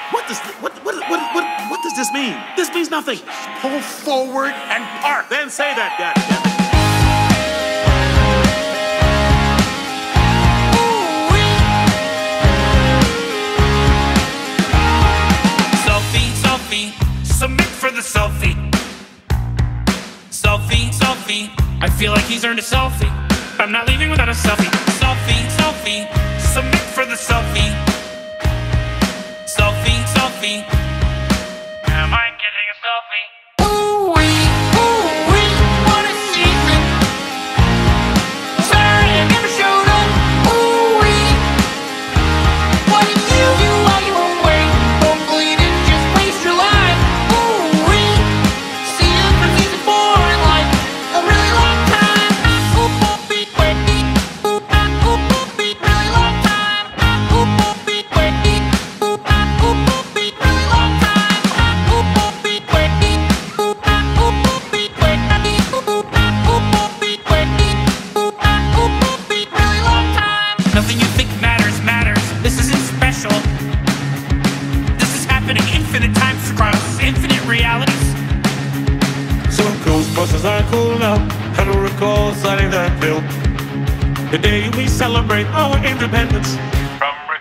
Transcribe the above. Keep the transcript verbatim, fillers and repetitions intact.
What does what what what what what does this mean? This means nothing. Pull forward and park. Then say that, goddammit. Selfie, selfie, submit for the selfie. Selfie, selfie, I feel like he's earned a selfie. I'm not leaving without a selfie. Selfie, selfie, submit for the selfie. Selfie, selfie, am I getting a selfie? Ooh-wee, ooh-wee, what a season. Sorry I never showed up. Ooh-wee, what did you do while you were away? Hopefully you didn't just waste your life. Ooh-wee, see you for season four in like a really long time. Ooh-wee, wait, ooh-wee, really long time. Ooh-wee, wait, ooh-wee, really long time. Ooh-wee, wait, ooh-wee, wait, ooh-wee, wait, ooh-wee, really long time. Nothing you think matters matters. This isn't special. This is happening infinite times across infinite realities. So Ghostbusters are cool now. I don't recall signing that bill. The day we celebrate our independence from